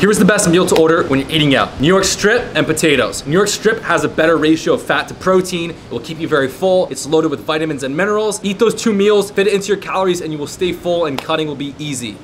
Here's the best meal to order when you're eating out. New York strip and potatoes. New York strip has a better ratio of fat to protein. It will keep you very full. It's loaded with vitamins and minerals. Eat those 2 meals, fit it into your calories, and you will stay full and cutting will be easy.